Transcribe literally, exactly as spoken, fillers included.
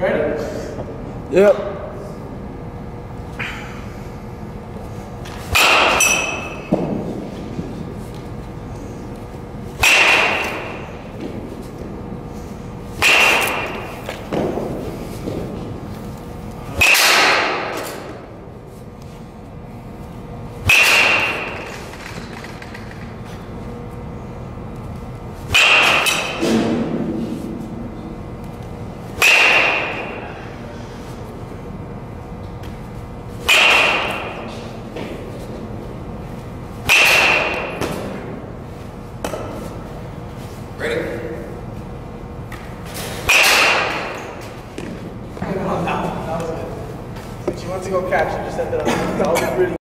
Ready? Yep. Ready? That was good. Since you went to go catch, you just said that. That was really